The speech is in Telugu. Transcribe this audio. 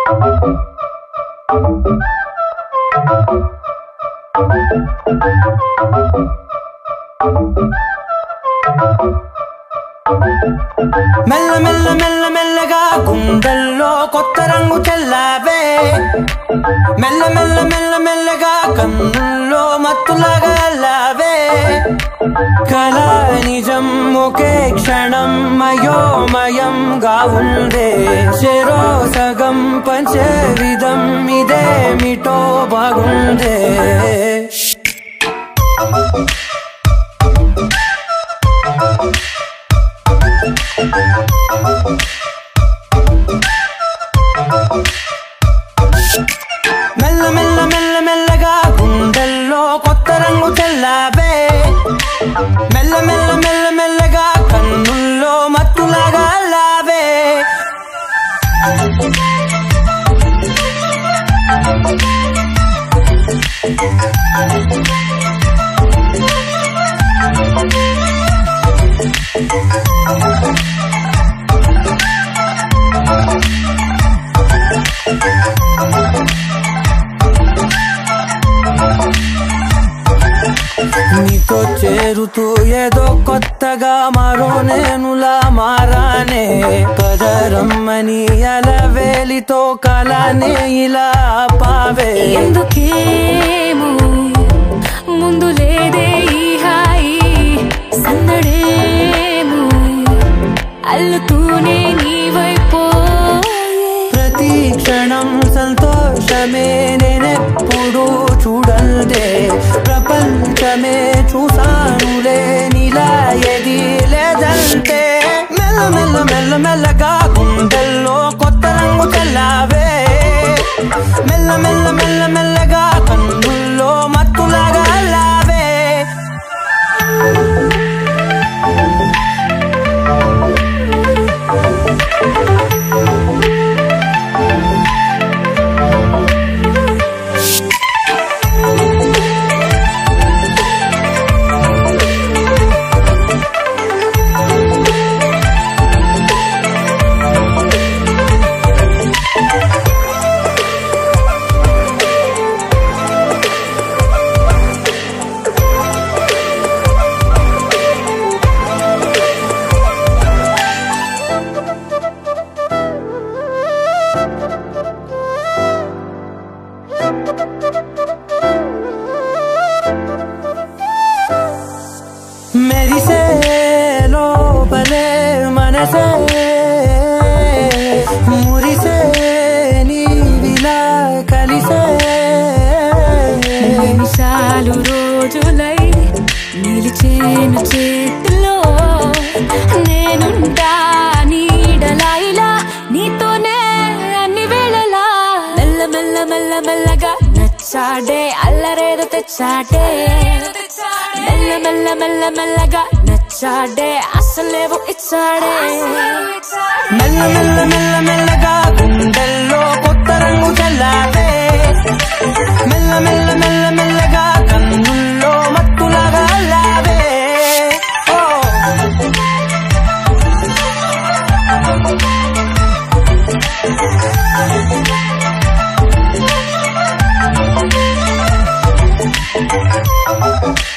మెల్ల మెల్ల మెల్ల మెల్లగా గుండెల్లో కొత్త రంగు చెల్లావే మెల్ల మెల్ల మెల్ల మెల్లగా కన్నుల్లో మత్తులాగా అల్లావే కళ నిజం ఒకే క్షణం మయోమయంగా ఉందే చెరో సగం పంచే విధం ఇదేమిటో బాగుందే మెల్ల మెల్ల మెల్ల మెల్లగా గుండెల్లో కొత్త రంగు చెల్లావే మెల్ల మెల్ల మెల్ల మెల్లగా కన్నుల్లో మత్తులాగా అల్లావే నీతో చేరుతూ ఏదో కొత్తగా మరో నేనులా మారానే పదరమ్మని అలవేలితో కలానే ఇలా పావే ఎందుకేమో ముందు లేదే ఈ హాయి సందడేమో అల్లుతూనే నీ వైపు ప్రతి క్షణం సంతోషమే నేనెప్పుడు చూడల్దే ప్రపంచమే చూసానులే నీలా ఏది లేదంటే మెల్ల మెల్ల మెల్ల మెల్లగా గుండెల్లో కొత్త రంగు చెల్లావే మెల్ల మెల్ల మెల్ల మెల్లగా కన్నుల్లో మత్తులాగా అల్లావే మెరిసే లోపలే మనసే మురిసే నీవిలా కలిసే నిమిషాలు రోజులై నిలిచేను చేతిలో నేనుంటా నీడలా ఇలా నీతోనే అన్ని వేళలా మెల్ల మెల్ల మెల్ల మెల్లగా నచ్చాడే అల్లరేదో తెచ్చాడే మెల్ల మెల్ల మెల్ల మెల్లగా నచ్చాడే అసలేవో ఇచ్చాడే మెల్ల మెల్ల మెల్ల మెల్లగా గుండెల్లో కొత్త రంగు చెల్లావే మెల్ల మెల్ల మెల్ల మెల్లగా కన్నుల్లో మత్తులాగా అల్లావే ఓ